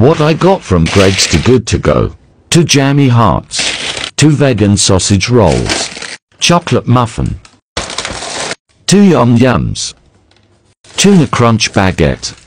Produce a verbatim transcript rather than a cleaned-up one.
What I got from Greggs to Good to Go. Two jammy hearts. Two vegan sausage rolls. Chocolate muffin. Two yum yums. Tuna crunch baguette.